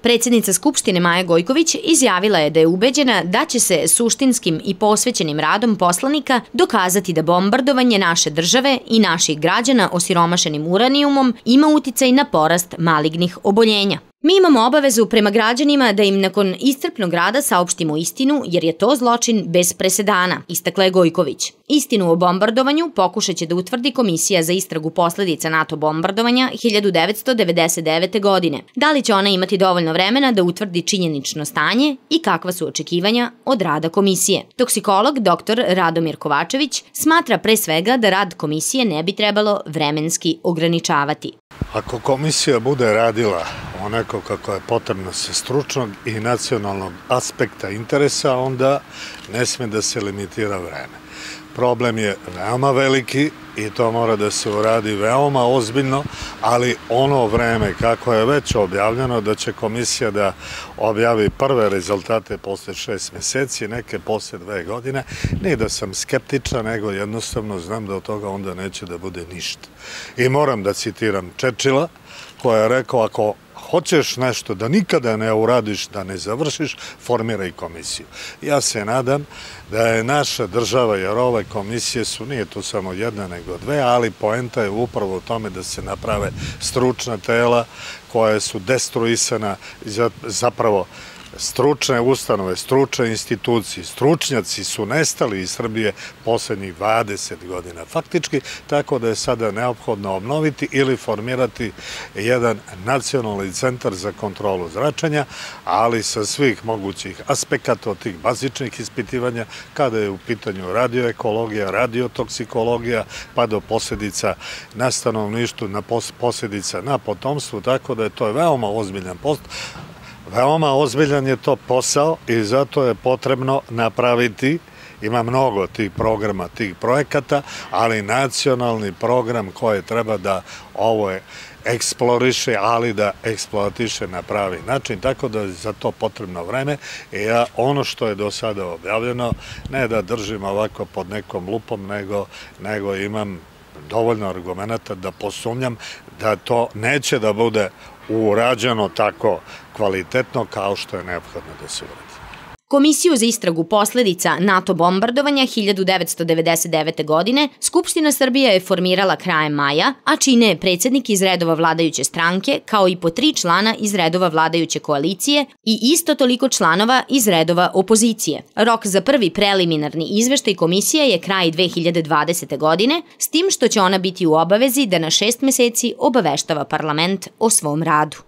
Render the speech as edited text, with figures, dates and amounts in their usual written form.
Predsednica Skupštine Maja Gojković izjavila je da je ubeđena da će se suštinskim i posvećenim radom poslanika dokazati da bombardovanje naše države i naših građana osiromašenim uranijumom ima uticaj na porast malignih oboljenja. Mi imamo obavezu prema građanima da im nakon iscrpnog rada saopštimo istinu, jer je to zločin bez presedana, istakla je Gojković. Istinu o bombardovanju pokušat će da utvrdi Komisija za istragu posledica NATO bombardovanja 1999. godine. Da li će ona imati dovoljno vremena da utvrdi činjenično stanje i kakva su očekivanja od rada komisije? Toksikolog dr. Radomir Kovačević smatra pre svega da rad komisije ne bi trebalo vremenski ograničavati. Ako komisija bude radila onako kako je potrebno sa stručnog i nacionalnog aspekta interesa, onda ne sme da se limitira vreme. Problem je veoma veliki i to mora da se uradi veoma ozbiljno, ali ono vreme kako je već objavljeno da će komisija da objavi prve rezultate posle 6 meseci, neke posle 2 godine, ne da sam skeptičan, nego jednostavno znam da od toga onda neće da bude ništa. I moram da citiram Churchilla, koja je rekao, ako hoćeš nešto da nikada ne uradiš, da ne završiš, formiraj komisiju. Ja se nadam da je naša država, jer ove komisije su, nije to samo jedna nego dve, ali poenta je upravo u tome da se naprave stručna tela koja su destruisana, zapravo stručne ustanove, stručne institucije, stručnjaci su nestali iz Srbije poslednjih 20 godina faktički, tako da je sada neophodno obnoviti ili formirati jedan nacionalni centar za kontrolu zračenja, ali sa svih mogućih aspekata od tih bazičnih ispitivanja, kada je u pitanju radioekologija, radiotoksikologija, pa do posledica na stanovništvu, posledica na potomstvu, tako da je to veoma ozbiljan postupak. Veoma ozbiljan je to posao i zato je potrebno napraviti, ima mnogo tih programa, tih projekata, ali nacionalni program koji treba da ovo eksploriše, ali da eksploatiše na pravi način, tako da je za to potrebno vreme. I ja ono što je do sada objavljeno, ne da držim ovako pod nekom lupom, nego imam dovoljno argumenta da posumnjam da to neće da bude urađeno tako kvalitetno kao što je neophodno da se uradi. Komisiju za istragu posledica NATO bombardovanja 1999. godine Skupština Srbije je formirala krajem maja, a čine je predsednik iz redova vladajuće stranke, kao i po 3 člana iz redova vladajuće koalicije i isto toliko članova iz redova opozicije. Rok za prvi preliminarni izveštaj komisije je kraj 2020. godine, s tim što će ona biti u obavezi da na 6 meseci obaveštava parlament o svom radu.